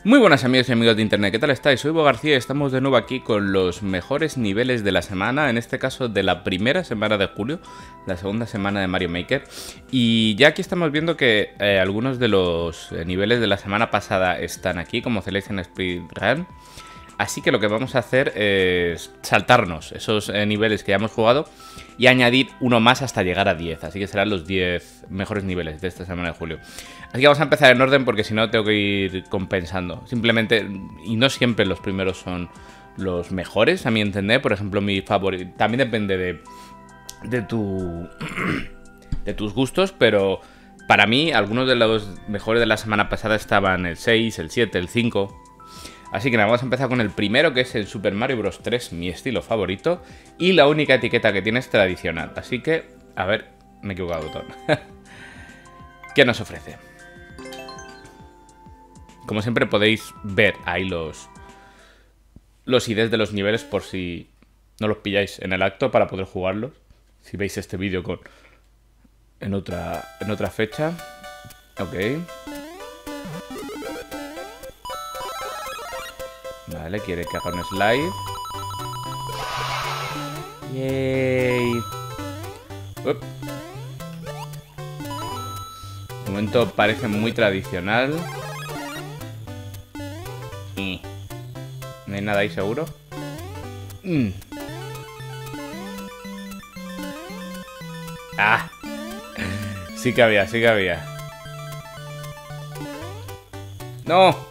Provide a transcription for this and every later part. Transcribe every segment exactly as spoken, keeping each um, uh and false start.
Muy buenas amigos y amigos de internet, ¿qué tal estáis? Soy Bo García y estamos de nuevo aquí con los mejores niveles de la semana, en este caso de la primera semana de julio, la segunda semana de Mario Maker. Y ya aquí estamos viendo que eh, algunos de los eh, niveles de la semana pasada están aquí, como Celestial Speedrun. Así que lo que vamos a hacer es saltarnos esos eh, niveles que ya hemos jugado y añadir uno más hasta llegar a diez. Así que serán los diez mejores niveles de esta semana de julio. Así que vamos a empezar en orden porque si no tengo que ir compensando. Simplemente, y no siempre los primeros son los mejores, a mi entender. Por ejemplo, mi favorito también depende de, de, tu, de tus gustos, pero para mí algunos de los mejores de la semana pasada estaban el seis, el siete, el cinco... Así que nada, vamos a empezar con el primero, que es el Super Mario Bros. tres, mi estilo favorito. Y la única etiqueta que tiene es tradicional. Así que, a ver, me he equivocado de botón. ¿Qué nos ofrece? Como siempre podéis ver ahí los, los I Ds de los niveles por si no los pilláis en el acto para poder jugarlos. Si veis este vídeo con en otra, en otra fecha. Ok. Vale, quiere que haga un slide. Yay. Up. De momento parece muy tradicional. Y no hay nada ahí seguro. Mm. Ah. Sí que había, sí que había. No.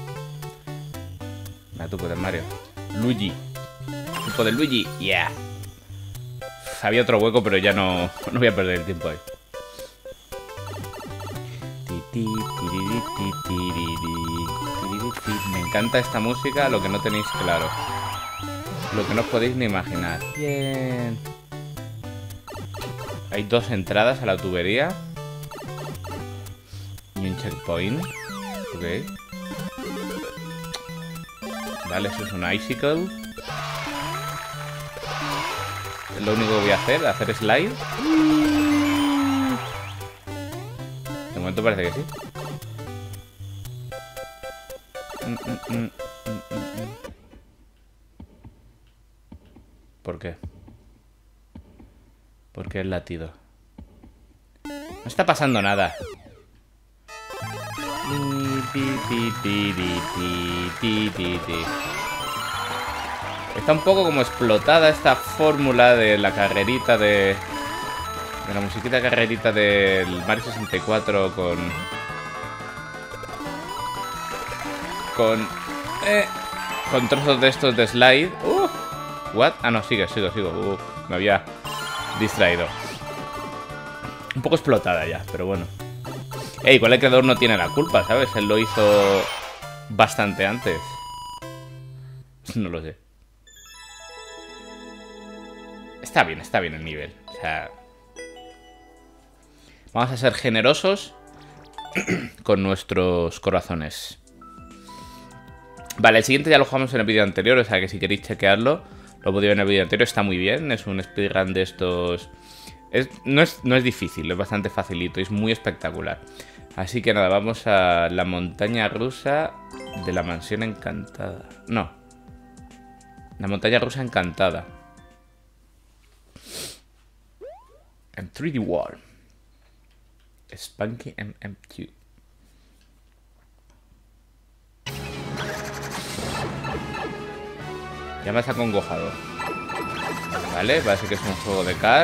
Tú puedes, Mario. Luigi. Tipo de Luigi. Yeah. Había otro hueco, pero ya no, no voy a perder el tiempo ahí. Me encanta esta música, lo que no tenéis claro. Lo que no os podéis ni imaginar. Bien. Hay dos entradas a la tubería. Y un checkpoint. Ok. Vale, eso es un icicle. Es lo único que voy a hacer, hacer slide. De momento parece que sí. Mm, mm, mm, mm, mm. ¿Por qué? ¿Por qué el latido? No está pasando nada. Está un poco como explotada esta fórmula de la carrerita de... De la musiquita carrerita del Mario sesenta y cuatro con... Con... Eh, con trozos de estos de slide. Uh, ¿What? Ah, no, sigue, sigo, sigo. Uh, me había distraído. Un poco explotada ya, pero bueno. Ey, igual el creador no tiene la culpa, ¿sabes? Él lo hizo bastante antes. No lo sé. Está bien, está bien el nivel. O sea... Vamos a ser generosos con nuestros corazones. Vale, el siguiente ya lo jugamos en el vídeo anterior, o sea que si queréis chequearlo, lo podéis ver en el vídeo anterior, está muy bien. Es un speedrun de estos... Es, no, es, no es difícil, es bastante facilito y es muy espectacular. Así que nada, vamos a la montaña rusa de la mansión encantada. No. La montaña rusa encantada. En tres D World. Spunky M M Q. Ya me has acongojado. Vale, parece que es un juego de car.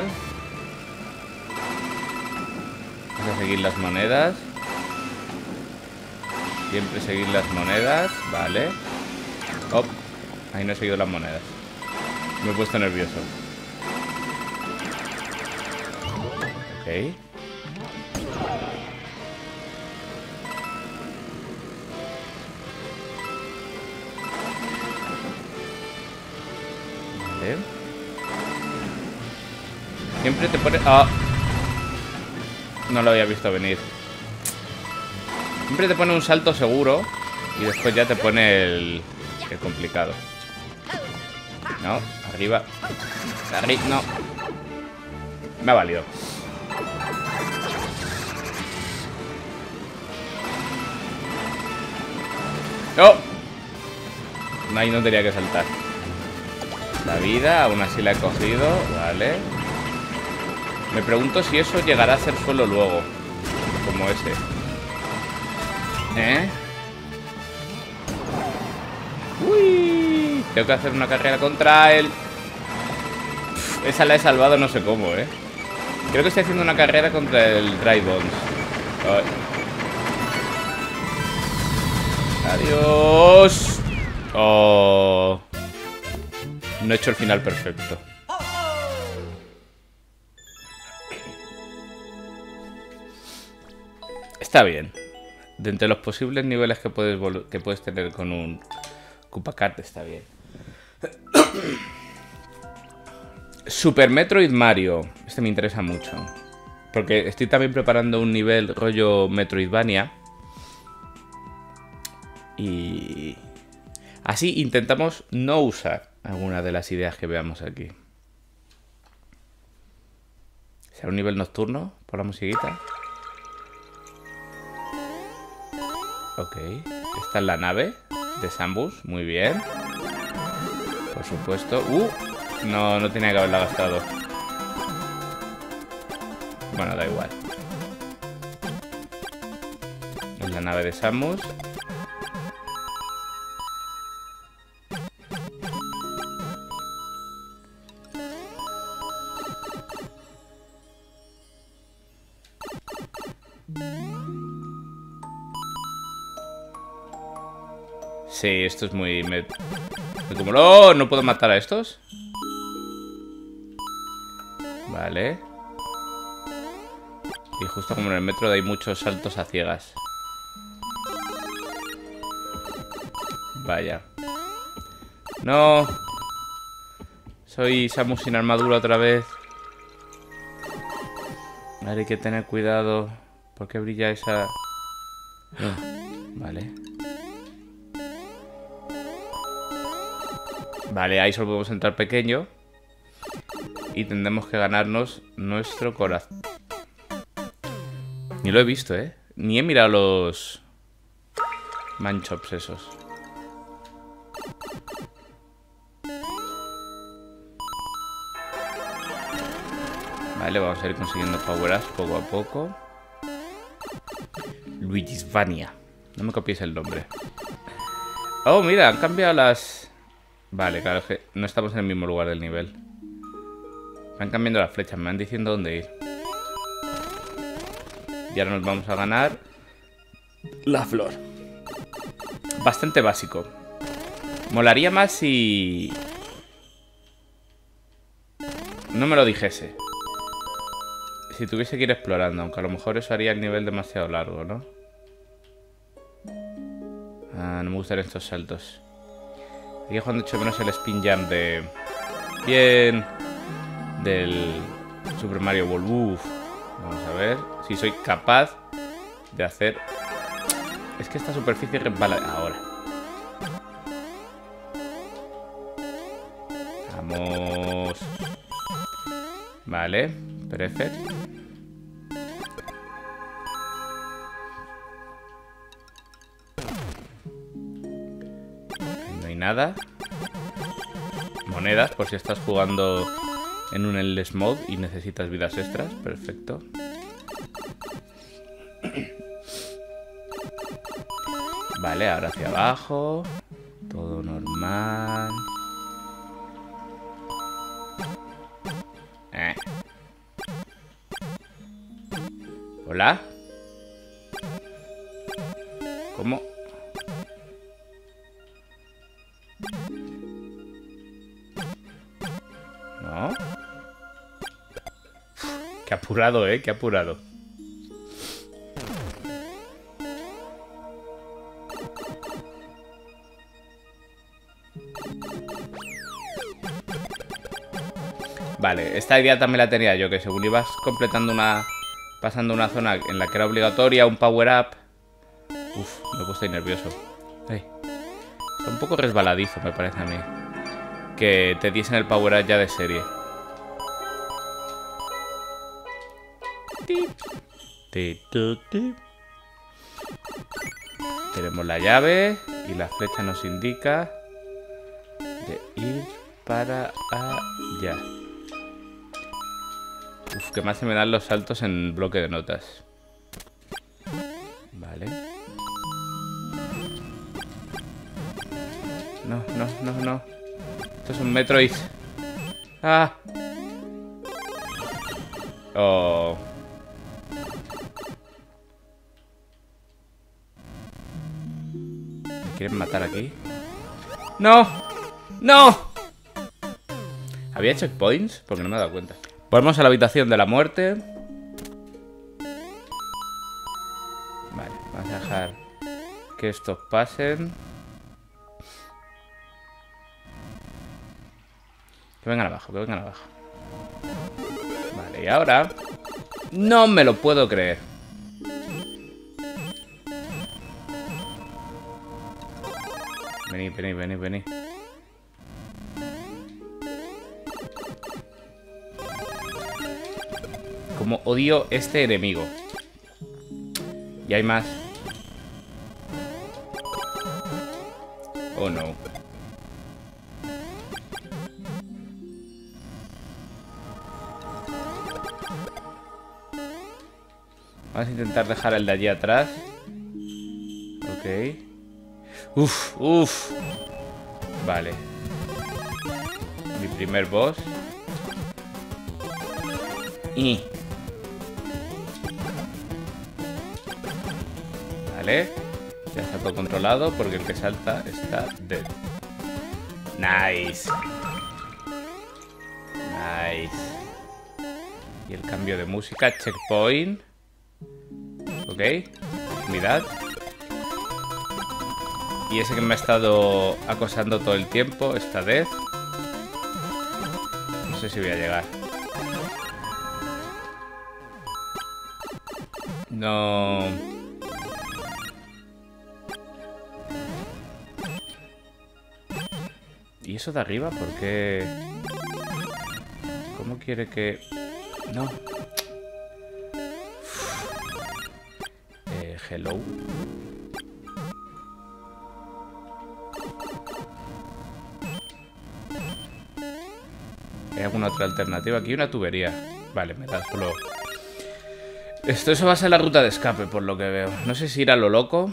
Vamos a seguir las monedas. Siempre seguir las monedas. Vale. Oh, ahí no he seguido las monedas. Me he puesto nervioso. Ok. Vale. Siempre te pone... Ah. No lo había visto venir. Siempre te pone un salto seguro y después ya te pone el, el complicado. No, arriba. Arriba, no. Me ha valido. ¡Oh! Ahí no tenía que saltar. La vida, aún así la he cogido. Vale. Me pregunto si eso llegará a ser suelo luego. Como ese. ¿Eh? ¡Uy! Tengo que hacer una carrera contra él. Uf, esa la he salvado no sé cómo, ¿eh? Creo que estoy haciendo una carrera contra el Dry Bones. Ay. Adiós. Oh. No he hecho el final perfecto. Está bien. De entre los posibles niveles que puedes, que puedes tener con un Koopa Kart, está bien. Super Metroid Mario. Este me interesa mucho. Porque estoy también preparando un nivel rollo Metroidvania. Y así intentamos no usar alguna de las ideas que veamos aquí. ¿Será un nivel nocturno por la musiquita? Ok. Esta es la nave de Samus. Muy bien. Por supuesto. Uh, no, no tenía que haberla gastado. Bueno, da igual. Es la nave de Samus. Sí, esto es muy... Me... Como no, no puedo matar a estos. Vale. Y justo como en el metro hay muchos saltos a ciegas. Vaya. No. Soy Samus sin armadura otra vez. Vale, hay que tener cuidado. ¿Por qué brilla esa...? Vale. Vale, ahí solo podemos entrar pequeño. Y tendremos que ganarnos nuestro corazón. Ni lo he visto, ¿eh? Ni he mirado los... manchops esos. Vale, vamos a ir consiguiendo power-ups poco a poco. Luigi's Vania. No me copies el nombre. Oh, mira, han cambiado las... Vale, claro, es que no estamos en el mismo lugar del nivel. Van cambiando las flechas, me van diciendo dónde ir. Y ahora nos vamos a ganar la flor. Bastante básico. Molaría más si... no me lo dijese. Si tuviese que ir explorando, aunque a lo mejor eso haría el nivel demasiado largo, ¿no? Ah, no me gustan estos saltos. Aquí es cuando he hecho menos el spin jump de... Bien. Del Super Mario World. Uf. Vamos a ver si soy capaz de hacer... Es que esta superficie resbala... Ahora. Vamos. Vale. Perfecto. No hay nada. Monedas, por si estás jugando en un endless mode y necesitas vidas extras. Perfecto. Vale, ahora hacia abajo. Todo normal. Eh. ¿Hola? ¿Cómo? ¿No? Qué apurado, ¿eh? Qué apurado. Vale, esta idea también la tenía yo, que según ibas completando una... pasando una zona en la que era obligatoria un power-up... Uf, me he puesto ahí nervioso. Ay. Está un poco resbaladizo, me parece a mí. Que te diesen el power-up ya de serie. Tenemos la llave Y la flecha nos indica de ir para allá. Uf, que más se me dan los saltos en bloque de notas. Vale. No, no, no, no. Esto es un Metroid. Ah. Oh. ¿Me quieren matar aquí? ¡No! ¡No! ¿Había checkpoints? Porque no me he dado cuenta. Volvemos a la habitación de la muerte. Vale, vamos a dejar que estos pasen. Que vengan abajo, que vengan abajo. Vale, y ahora... No me lo puedo creer. Vení, vení, vení, vení. Como odio este enemigo. Y hay más. Oh no. Vamos a intentar dejar el de allí atrás. Ok. Uf, uf. Vale. Mi primer boss. Y... Vale. Ya está todo controlado porque el que salta está dead. Nice. Nice. Y el cambio de música. Checkpoint. Ok. Mirad. Y ese que me ha estado acosando todo el tiempo está dead. No sé si voy a llegar. No... ¿Y eso de arriba? ¿Por qué? ¿Cómo quiere que...? No. Eh, hello. ¿Hay alguna otra alternativa? Aquí hay una tubería. Vale, me da solo... Esto, eso va a ser la ruta de escape, por lo que veo. No sé si ir a lo loco.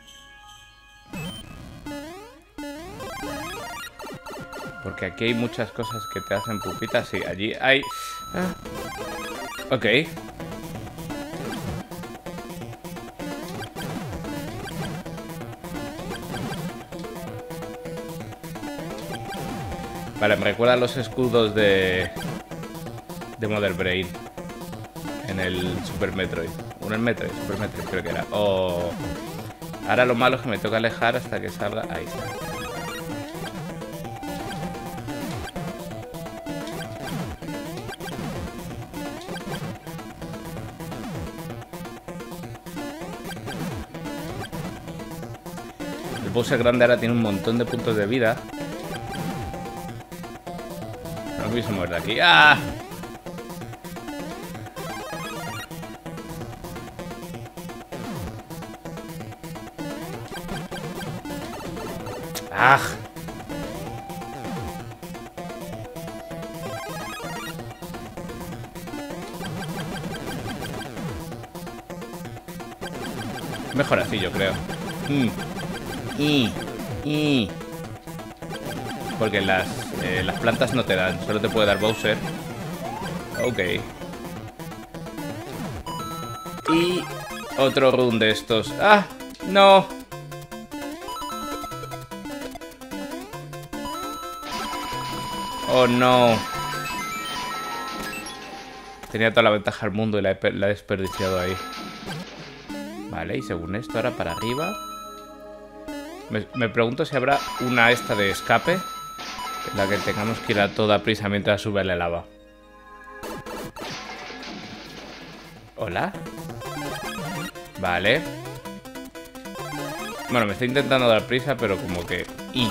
Porque aquí hay muchas cosas que te hacen pupitas. Sí, allí hay... Ah. Ok. Vale, me recuerda a los escudos de... de Mother Brain. En el Super Metroid. Uno en Metroid, Super Metroid creo que era. Oh. Ahora lo malo es que me toca alejar hasta que salga... Ahí está. El boss grande ahora tiene un montón de puntos de vida. No me quise mover de aquí. ¡Ah! ¡Ah! Mejor así, yo creo. Mm. Y, y. Porque las, eh, las plantas no te dan, solo te puede dar Bowser. Ok. Y otro run de estos. ¡Ah! ¡No! Oh no. Tenía toda la ventaja del mundo y la he, la he desperdiciado ahí. Vale, y según esto ahora para arriba. Me, me pregunto si habrá una esta de escape en la que tengamos que ir a toda prisa mientras sube la lava. ¿Hola? Vale. Bueno, me estoy intentando dar prisa, pero como que... Y...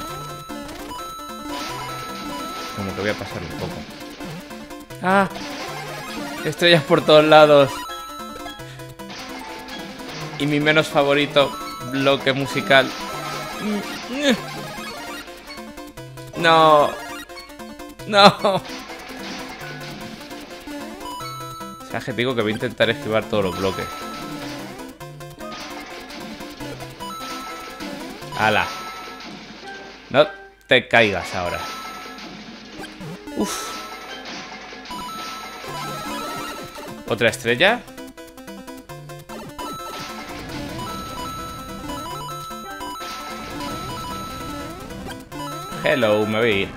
Como que voy a pasar un poco. ¡Ah! Estrellas por todos lados. Y mi menos favorito bloque musical. No. No. Sabes que te digo que voy a intentar esquivar todos los bloques. ¡Hala! No te caigas ahora. Uf. Otra estrella. Hello, me voy a ir.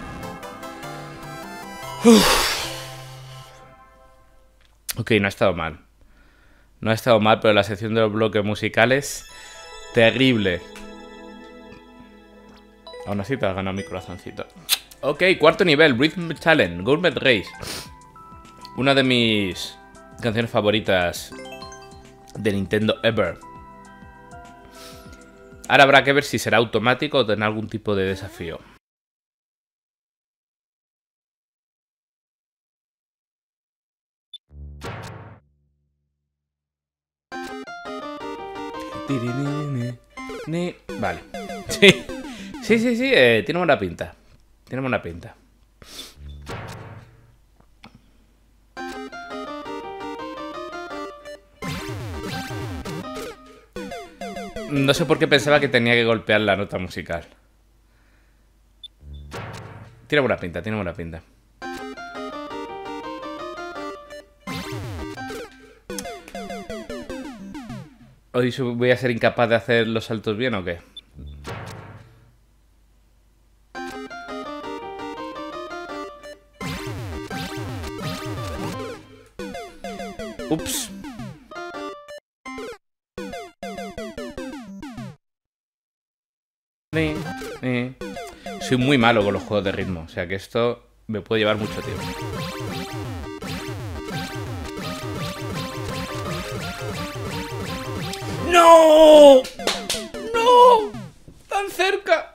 Uf. Ok, no ha estado mal. No ha estado mal, pero la sección de los bloques musicales... terrible. Aún así te has ganado mi corazoncito. Ok, cuarto nivel, Rhythm Challenge, Gourmet Race. Una de mis canciones favoritas de Nintendo ever. Ahora habrá que ver si será automático o tendrá algún tipo de desafío. Vale. Sí. Sí, sí, sí, eh, tiene buena pinta. Tiene buena pinta. No sé por qué pensaba que tenía que golpear la nota musical. Tiene buena pinta, tiene buena pinta. ¿Hoy voy a ser incapaz de hacer los saltos bien o qué? Ups. Eh, eh. Soy muy malo con los juegos de ritmo, o sea que esto me puede llevar mucho tiempo. ¡No! ¡No! ¡Tan cerca!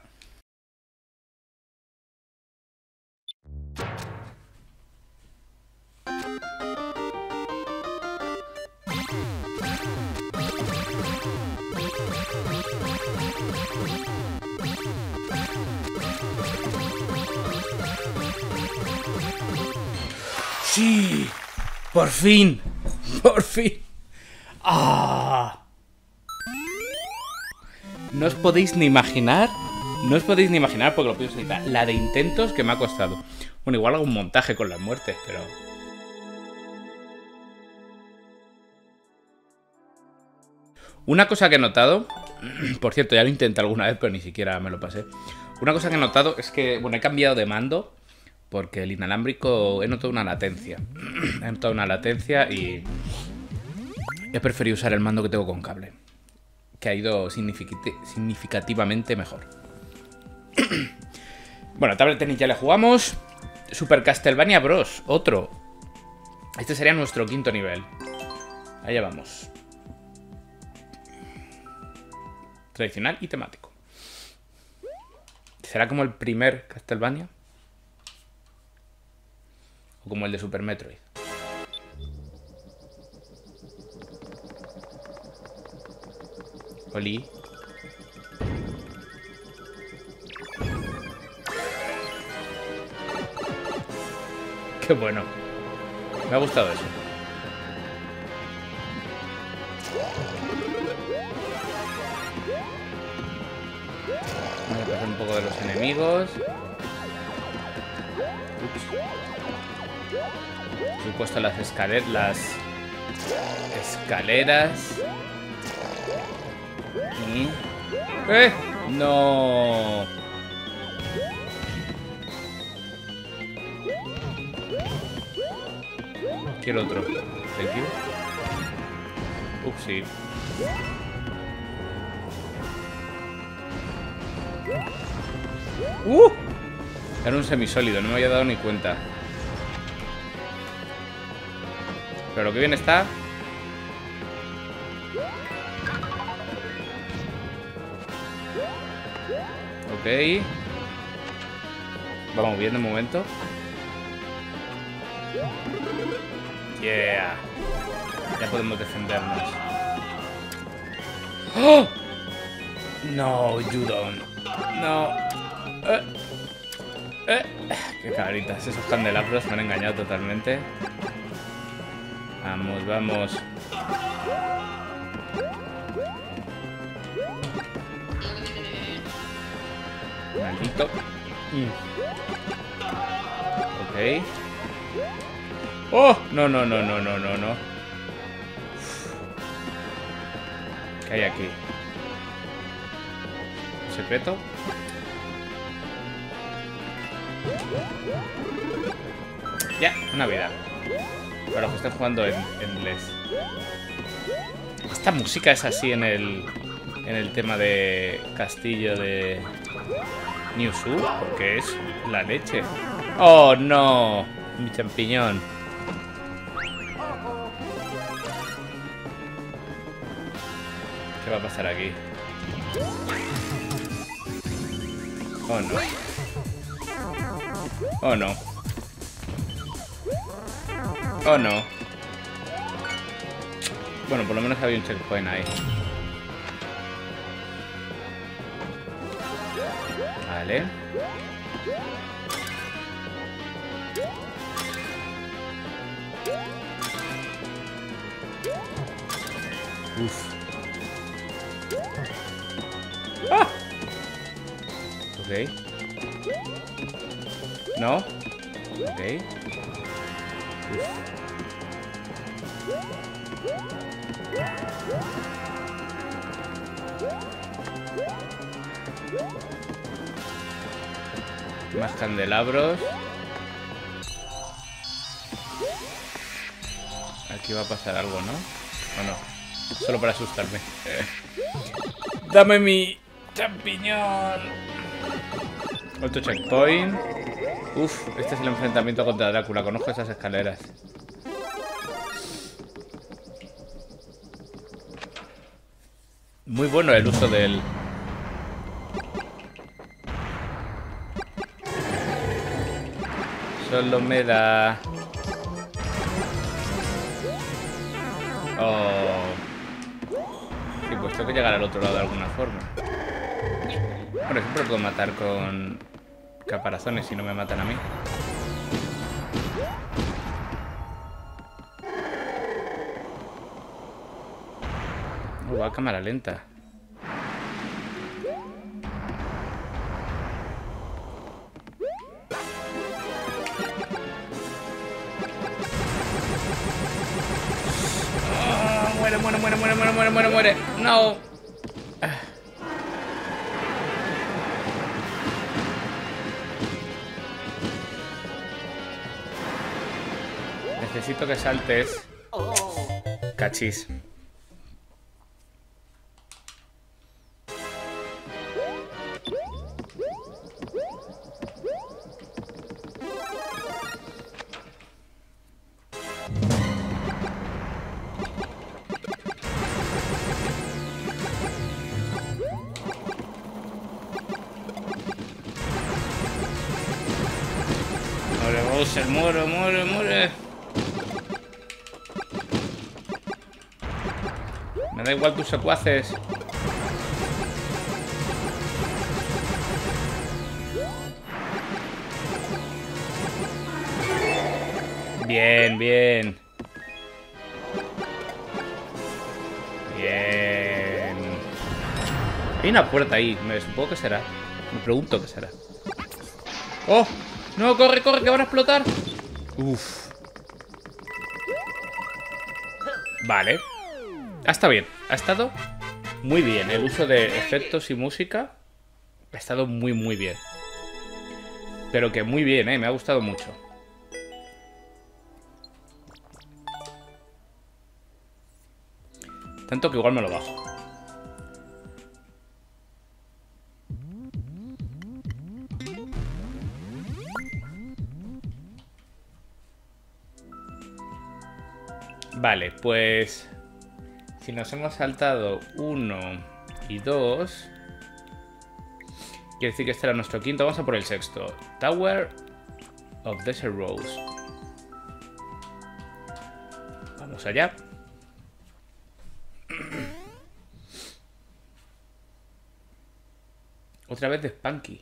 ¡Sí! ¡Por fin! ¡Por fin! ¡Ah! No os podéis ni imaginar, no os podéis ni imaginar, porque lo pienso ahorita, la de intentos que me ha costado. Bueno, igual hago un montaje con las muertes, pero... Una cosa que he notado, por cierto, ya lo intenté alguna vez, pero ni siquiera me lo pasé. Una cosa que he notado es que, bueno, he cambiado de mando, porque el inalámbrico he notado una latencia. He notado una latencia y he preferido usar el mando que tengo con cable, que ha ido significativamente mejor. Bueno, Table Tennis ya le jugamos. Super Castlevania Bros. Otro. Este sería nuestro quinto nivel. Allá vamos. Tradicional y temático. ¿Será como el primer Castlevania? ¿O como el de Super Metroid? Oli. Qué bueno. Me ha gustado eso. Voy a pasar un poco de los enemigos. Ups. He puesto las escaleras. Las escaleras. Y... ¡Eh! ¡No! Quiero otro. Thank you. Ups, sí. ¡Uh! Era un semisólido, no me había dado ni cuenta. Pero lo que bien está. Ok. Vamos bien de momento. Yeah. Ya podemos defendernos. ¡Oh! No, you don't. No. Eh. Eh. Qué cabritas. Esos candelabros me han engañado totalmente. Vamos, vamos. Maldito. Mm. Ok. ¡Oh! No, no, no, no, no, no, no. ¿Qué hay aquí? ¿Un secreto? Ya, una vida. Para los que están jugando en, en inglés. Esta música es así en el en el tema de castillo de New Sur, porque es la leche. ¡Oh, no! Mi champiñón. ¿Qué va a pasar aquí? Oh, no. Oh, no. Oh, no. Bueno, por lo menos había un checkpoint ahí. Vale. Uf. ¡Ah! Ok. No. Ok. Uf. Más candelabros. Aquí va a pasar algo, ¿no? ¿O no? Solo para asustarme. ¡Dame mi champiñón! Otro checkpoint. Uf, este es el enfrentamiento contra Drácula. Conozco esas escaleras. Muy bueno el uso del... Solo me da... Oh. Sí, pues tengo que llegar al otro lado de alguna forma. Bueno, siempre puedo matar con caparazones si no me matan a mí. Oh, va a cámara lenta. Muere, muere, muere, muere, muere, muere, muere, muere. No. Necesito que saltes. Cachis. Muere, Bowser, muere, muere, muere. Me da igual tus secuaces. Bien, bien. Bien. Hay una puerta ahí. Me supongo que será. Me pregunto qué será. ¡Oh! ¡No! ¡Corre, corre! ¡Que van a explotar! Uf. Vale. Ha estado bien. Ha estado muy bien. El uso de efectos y música ha estado muy, muy bien. Pero que muy bien, ¿eh? Me ha gustado mucho. Tanto que igual me lo bajo. Vale, pues... Si nos hemos saltado uno y dos... Quiere decir que este era nuestro quinto. Vamos a por el sexto. Tower of Desert Rose. Vamos allá. Otra vez de Spanky.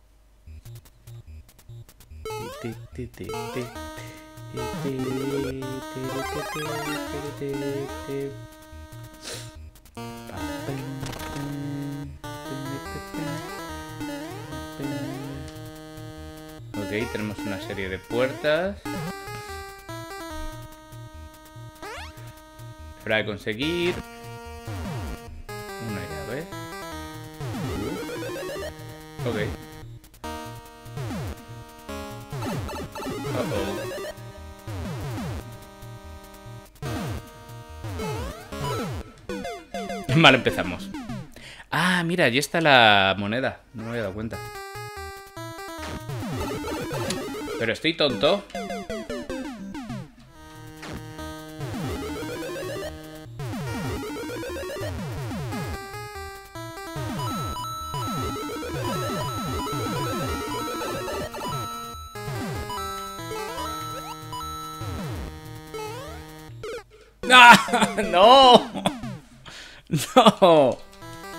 Ok, tenemos una serie de puertas. Para conseguir una llave. Ok. Uh -oh. Mal empezamos. Ah, mira, allí está la moneda. No me había dado cuenta. Pero estoy tonto. ¡Ah! ¡No! ¡No!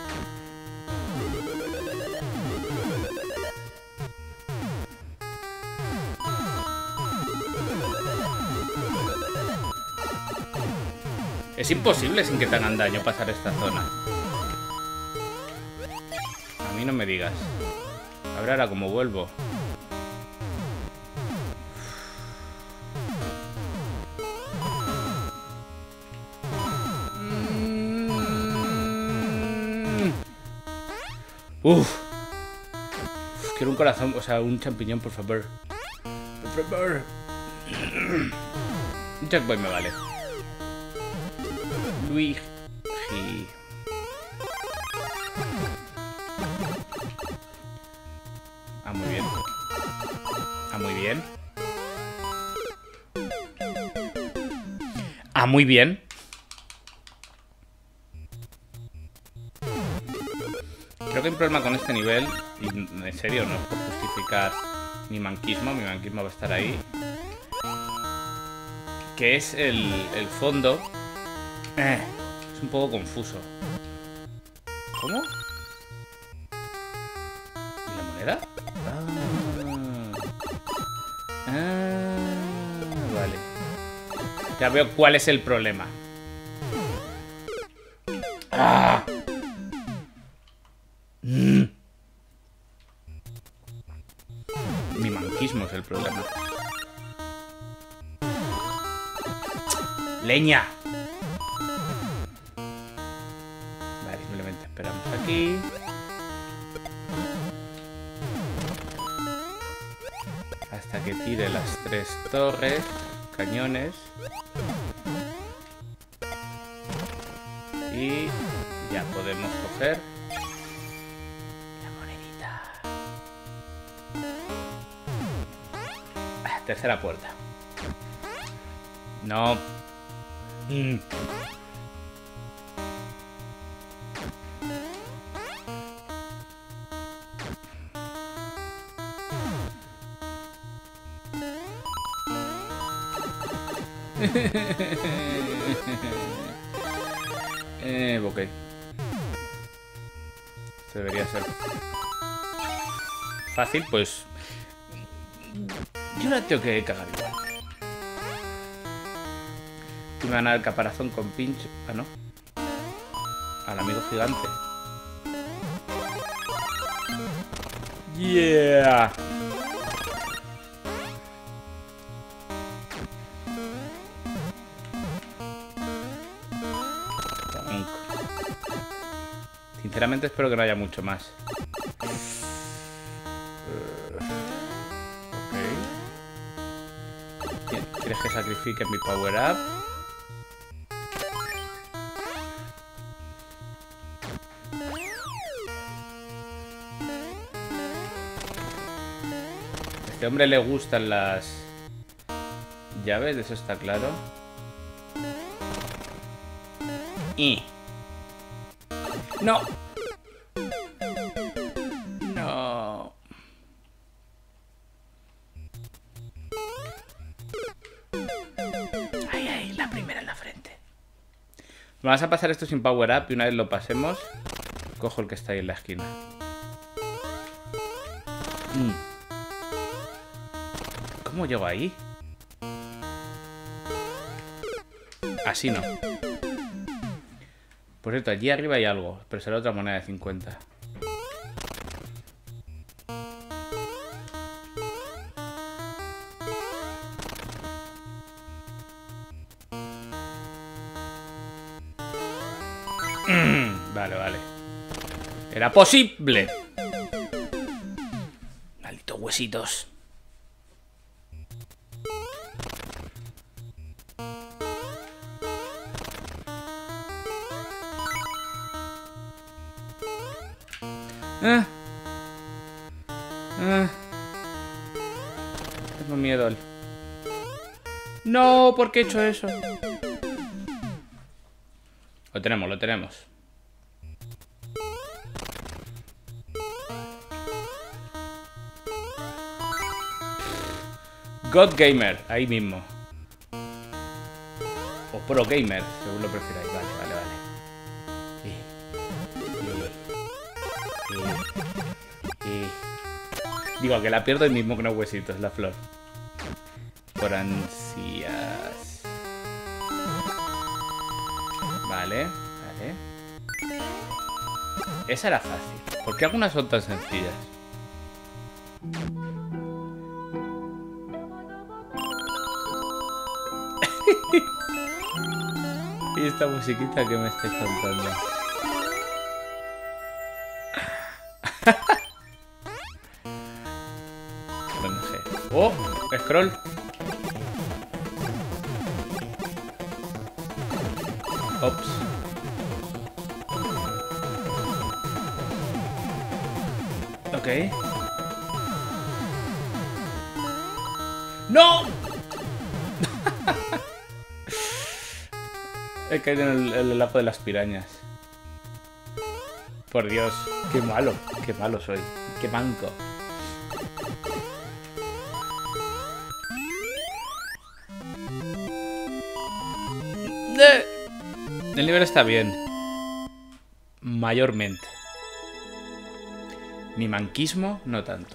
Es imposible sin que te hagan daño pasar esta zona. A mí no me digas. A ver ahora cómo vuelvo. Uf. Uf. Quiero un corazón, o sea, un champiñón, por favor. Por favor. Un checkboy me vale. Luigi. Ah, muy bien. Ah, muy bien. Ah, muy bien. Creo que hay un problema con este nivel. Y en serio, no es por justificar mi manquismo. Mi manquismo va a estar ahí. Que es el, el fondo. Eh, es un poco confuso. ¿Cómo? ¿Y la moneda? Ah, ah, vale. Ya veo cuál es el problema. Ah. Mm. Mi manquismo es el problema. ¡Leña! Vale, simplemente esperamos aquí. Hasta que tire las tres torres, cañones. Y ya podemos coger la monedita. Tercera puerta. No. Mm. eh, ok. Esto debería ser fácil, pues. Yo la tengo que cagar igual. Y me van a dar el caparazón con pinch. Ah, no. Al amigo gigante. Yeah. Sinceramente espero que no haya mucho más. Uh, ok. ¿Quieres que sacrifique mi power up? A este hombre le gustan las llaves, de eso está claro. Y... ¡no! No. Ay, ay, la primera en la frente. Vamos a pasar esto sin power up y una vez lo pasemos, cojo el que está ahí en la esquina. Mm. ¿Cómo llego ahí? Así no. Por cierto, allí arriba hay algo, pero será otra moneda de cincuenta. Vale, vale. Era posible. Malditos huesitos. Ah. Ah. Tengo miedo. No, ¿por qué he hecho eso? Lo tenemos, lo tenemos. God Gamer, ahí mismo. O Pro Gamer, según lo prefiráis. Vale, vale, vale. Y, y, y. Digo, que la pierdo el mismo que unos huesitos, la flor. Por ansias. Vale, vale. Esa era fácil. ¿Por qué algunas son tan sencillas? Y esta musiquita que me estáis contando. Bueno, no sé. ¡Oh! ¡Scroll! Ops. Ok. ¡No! He caído en el, el lapo de las pirañas. Por Dios, qué malo, qué malo soy, qué manco. El nivel está bien. Mayormente. Mi manquismo, no tanto.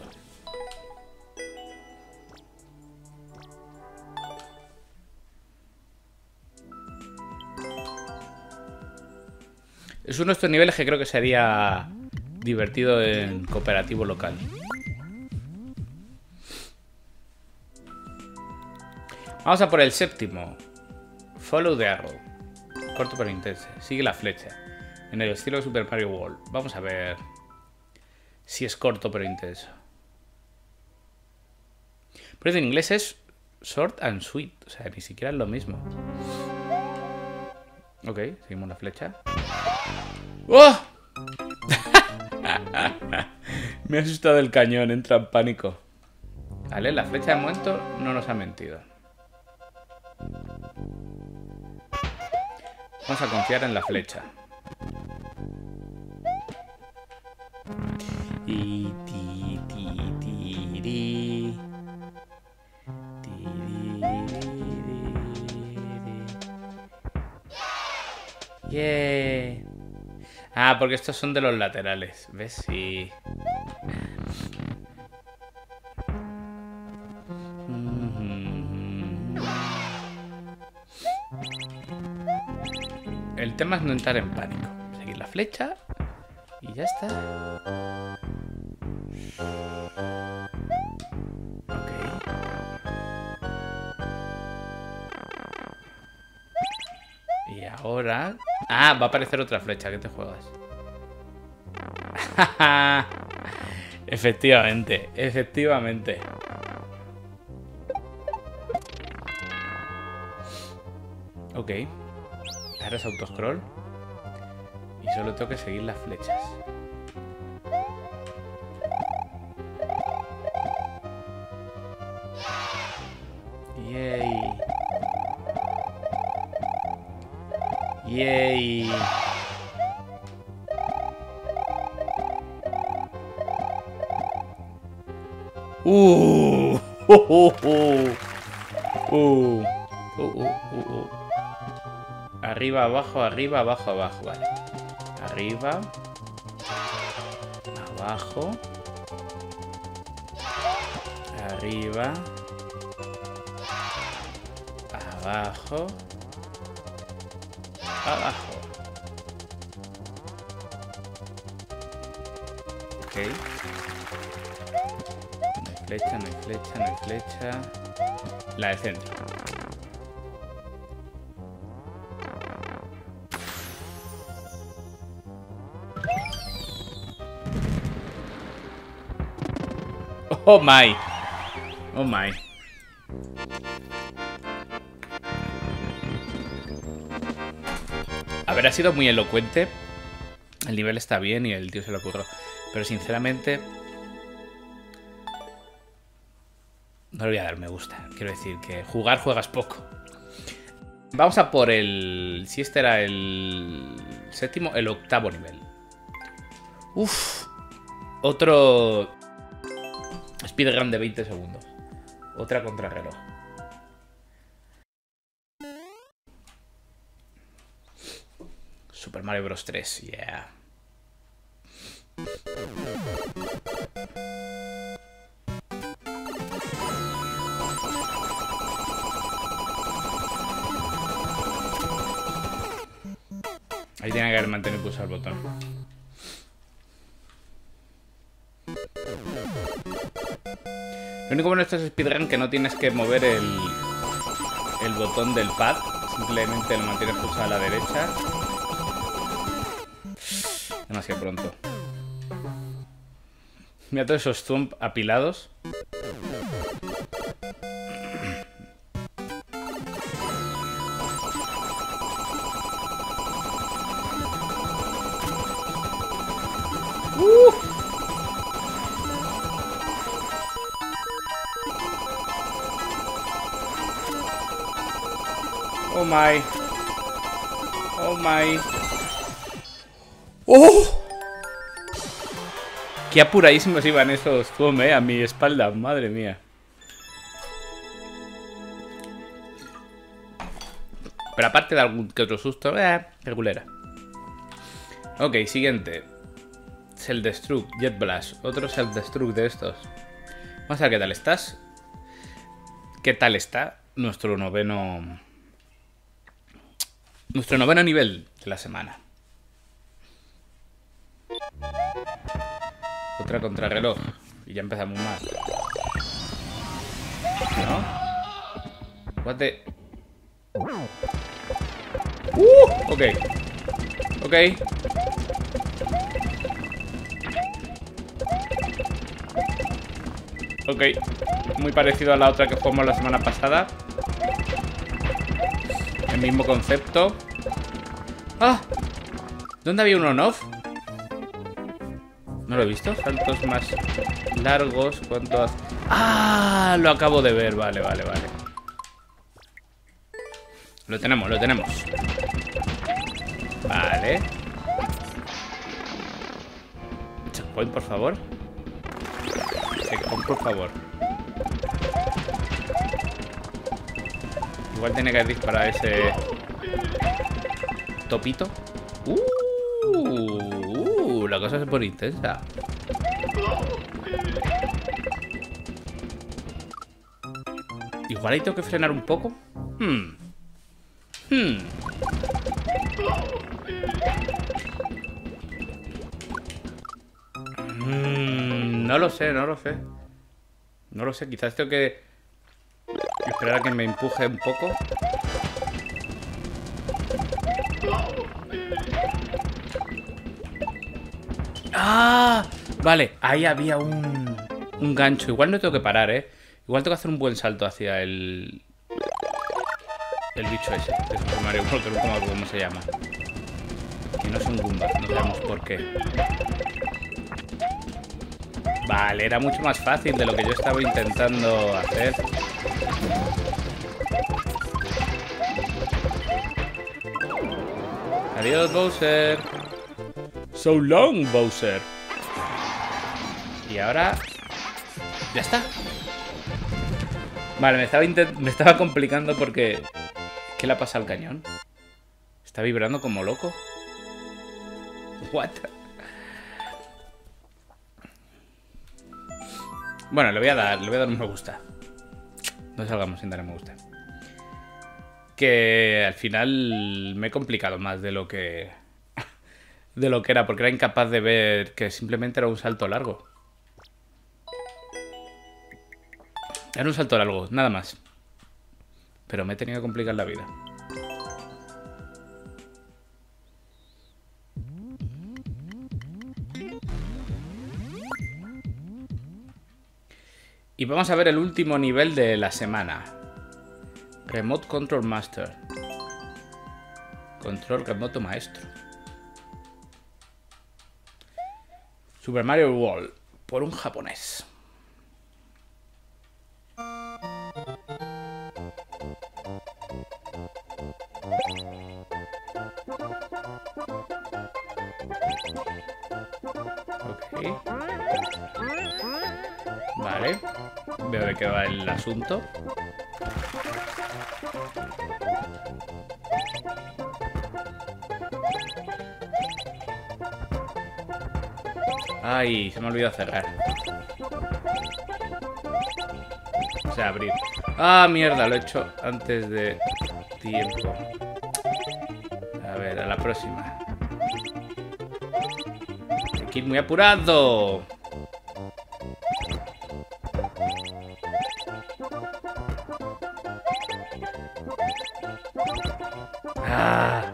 Es uno de estos niveles que creo que sería divertido en cooperativo local. Vamos a por el séptimo. Follow the arrow. Corto pero intenso. Sigue la flecha. En el estilo de Super Mario World. Vamos a ver si es corto pero intenso. Pero en inglés es short and sweet. O sea, ni siquiera es lo mismo. Ok, seguimos la flecha. ¡Oh! Me ha asustado el cañón, entra en pánico. Vale, la flecha de momento no nos ha mentido. Vamos a confiar en la flecha. Y ti, ti, ti, ti. Yeah. Ah, porque estos son de los laterales. ¿Ves? Sí. El tema es no entrar en pánico. Seguir la flecha y ya está. Ok. Y ahora... Ah, va a aparecer otra flecha. ¿Qué te juegas? Efectivamente, efectivamente. Ok. Ahora es autoscroll. Y solo tengo que seguir las flechas. Yay. Yay. Uh. Uh. Uh. Uh. Uh. Uh. Uh. Arriba, abajo, arriba, abajo, abajo. Vale. Arriba. Abajo. Arriba. Abajo. Abajo. Ok. No hay flecha, no hay flecha, no hay flecha. La de centro. Oh my. Oh my. A ver, ha sido muy elocuente. El nivel está bien y el tío se lo ocurrió. Pero sinceramente no le voy a dar me gusta. Quiero decir que jugar juegas poco. Vamos a por el... Si este era el séptimo, el octavo nivel. Uf. Otro speedrun de veinte segundos. Otra contrarreloj. Super Mario Bros. tres, yeah. Ahí tiene que haber mantenido pulsado el botón. Lo único bueno de estos speedrun es que no tienes que mover el, el botón del pad. Simplemente lo mantienes pulsado a la derecha. Demasiado pronto. Mira todos esos thumb apilados. Uh. Oh my. Oh my. ¡Oh! Qué apuradísimos iban esos thumb, eh, a mi espalda, madre mía. Pero aparte de algún que otro susto, eh, regulera. Ok, siguiente. Self-Destruct, Jet Blast. Otro Self-Destruct de estos. Vamos a ver qué tal estás. ¿Qué tal está nuestro noveno... Nuestro noveno nivel de la semana? Otra contrarreloj. Y ya empezamos mal. ¿No? What the... Uh, ok. Ok. Ok. Muy parecido a la otra que jugamos la semana pasada. El mismo concepto. ¡Ah! ¿Dónde había un on-off? No lo he visto. Saltos más largos. ¿Cuánto hace? ¡Ah! Lo acabo de ver. Vale, vale, vale. Lo tenemos, lo tenemos. Vale. Checkpoint, por favor. Checkpoint, por favor. Igual tiene que disparar ese topito. Uh, uh, la cosa se pone intensa. Igual ahí tengo que frenar un poco. Hmm. Hmm. Mm, no lo sé, no lo sé. No lo sé, quizás tengo que esperar a que me empuje un poco. ¡Ah! Vale, ahí había un, un gancho. Igual no tengo que parar, ¿eh? Igual tengo que hacer un buen salto hacia el... El bicho ese de Super Mario Bros. No como cómo se llama. Que no es un Goomba, no sabemos por qué. Vale, era mucho más fácil de lo que yo estaba intentando hacer. Adiós, Bowser. So long, Bowser. Y ahora... Ya está. Vale, me estaba, me estaba complicando porque... ¿Qué le ha pasado al cañón? ¿Está vibrando como loco? What? Bueno, le voy a dar, le voy a dar un me gusta. No salgamos sin dar un me gusta. Que al final me he complicado más de lo que... de lo que era, porque era incapaz de ver que simplemente era un salto largo. Era un salto largo, nada más. Pero me he tenido que complicar la vida. Y vamos a ver el último nivel de la semana. Remote Control Master. Control remoto maestro. Super Mario World. Por un japonés. Ok. Vale. Veo de qué va el asunto. Ay, se me ha olvidado cerrar. O sea, abrir. Ah, mierda, lo he hecho antes de tiempo. A ver, a la próxima. Hay que ir muy apurado. Ah.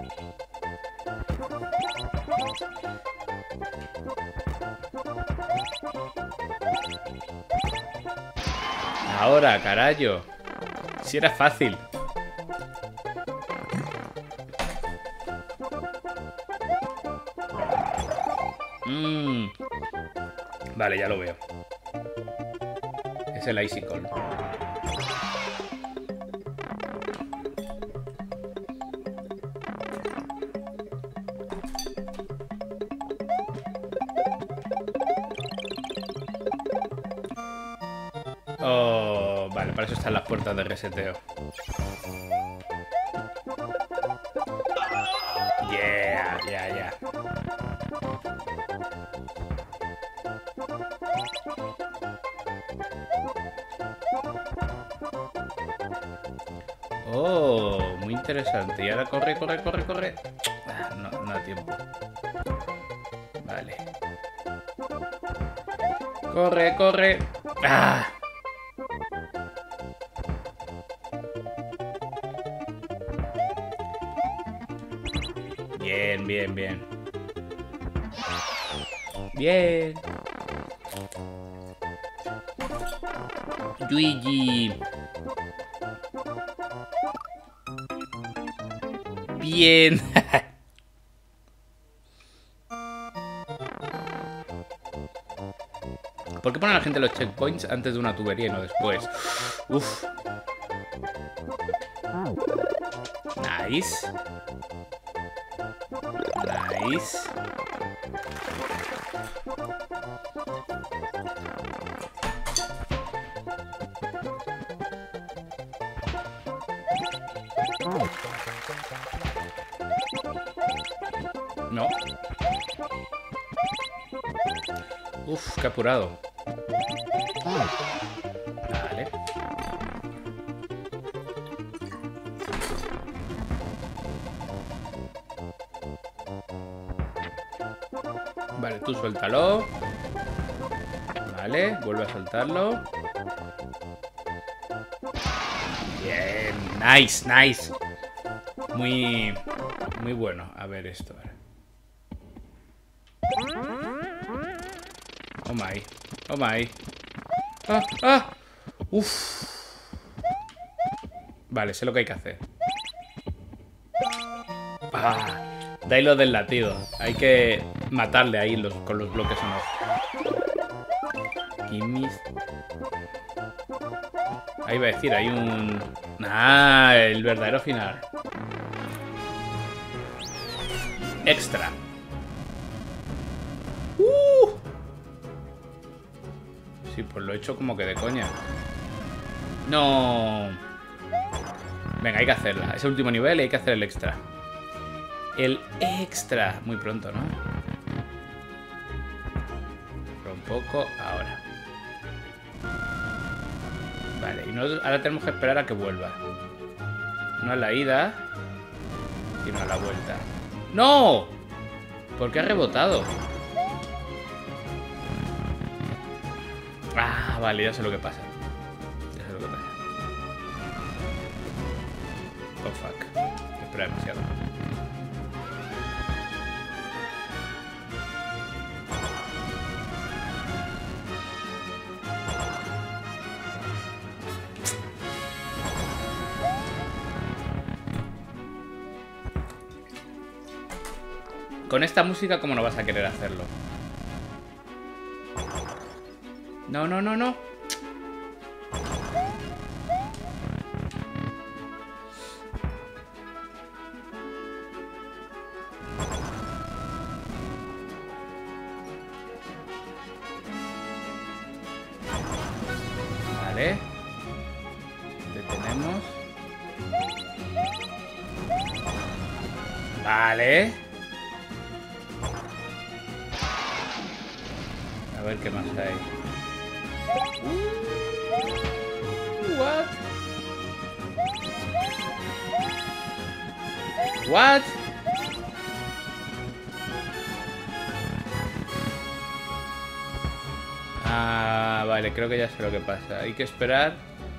Ahora, carajo. Si era fácil. Mm. Vale, ya lo veo. Es el Icicle. Oh, vale, para eso están las puertas de reseteo. Yeah, yeah, yeah. Oh, muy interesante. Y ahora corre, corre, corre, corre. Ah, no, no da tiempo. Vale. Corre, corre. Ah. Bien, bien, bien. Bien. Luigi. Bien. ¿Por qué ponen a la gente los checkpoints antes de una tubería y no después? Uf. Nice. Nice. No. Uf, qué apurado. Vale. Vale, tú suéltalo. Vale, vuelve a soltarlo. Bien, nice, nice. Muy, muy bueno. A ver esto. Oh my, oh my. Ah, ah. Uf. Vale, sé lo que hay que hacer. Ah, de ahí lo del latido. Hay que matarle ahí los, con los bloques en off. Gimmis. Ahí va a decir, hay un... Ah, el verdadero final. Extra. Uh. Sí, pues lo he hecho como que de coña. No. Venga, hay que hacerla. Es el último nivel y hay que hacer el extra. El extra. Muy pronto, ¿no? Pero un poco ahora. Vale, y nosotros ahora tenemos que esperar a que vuelva. No a la ida, sino a la vuelta. ¡No! ¿Por qué ha rebotado? Ah, vale, ya sé lo que pasa. Ya sé lo que pasa. Oh, fuck. Espera demasiado. Con esta música, ¿cómo no vas a querer hacerlo? No, no, no, no. Vale. Detenemos. Vale. A ver qué más hay. What? What? Ah, vale, creo que ya sé lo que pasa. Hay que esperar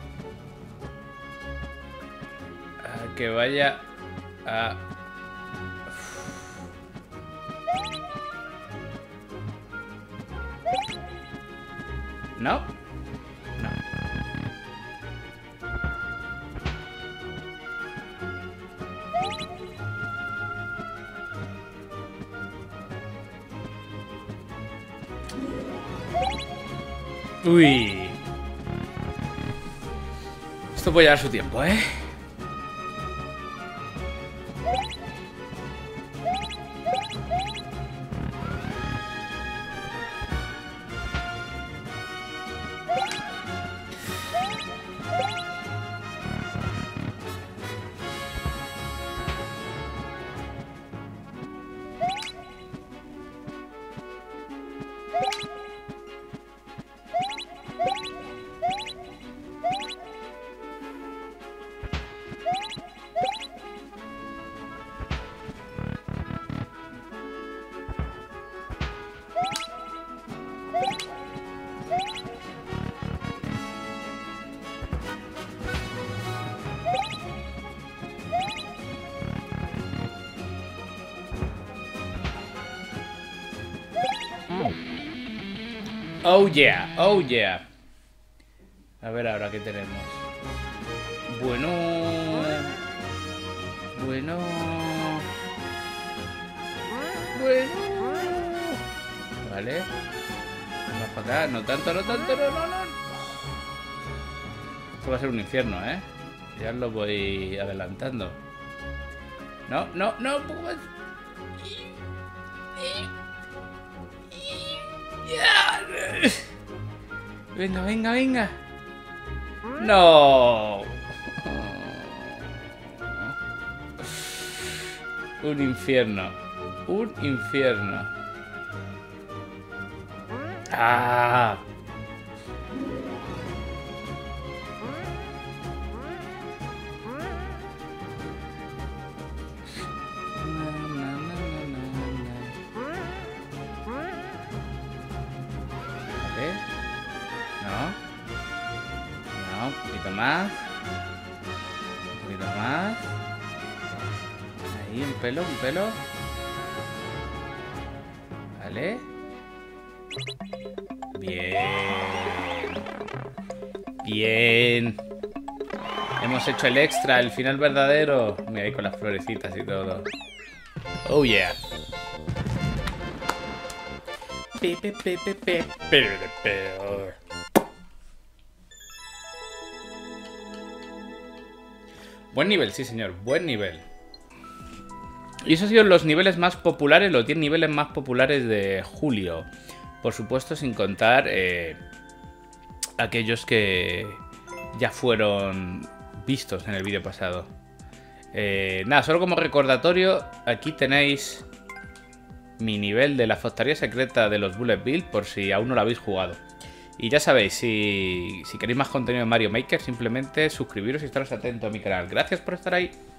a que vaya a... No. No. Uy. Esto puede llevar su tiempo, ¿eh? Oh yeah, oh yeah. A ver ahora qué tenemos. Bueno. Bueno. Bueno. Vale. Vamos para acá. No tanto, no tanto, no, no, no. Esto va a ser un infierno, ¿eh? Ya lo voy adelantando. No, no, no, un poco más. Venga, venga, venga. No. Un infierno. Un infierno. Ah. Un poquito más. Un poquito más. Ahí, un pelo, un pelo. Vale. Bien. Bien. Hemos hecho el extra, el final verdadero. Mira ahí con las florecitas y todo. Oh yeah. Pe, pe, pe, pe, pe, pe, pe. Buen nivel, sí señor, buen nivel. Y esos han sido los niveles más populares, los diez niveles más populares de julio. Por supuesto, sin contar eh, aquellos que ya fueron vistos en el vídeo pasado. Eh, nada, solo como recordatorio, aquí tenéis mi nivel de la factoría secreta de los Bullet Bill, por si aún no lo habéis jugado. Y ya sabéis, si, si queréis más contenido de Mario Maker, simplemente suscribiros y estaros atentos a mi canal. Gracias por estar ahí.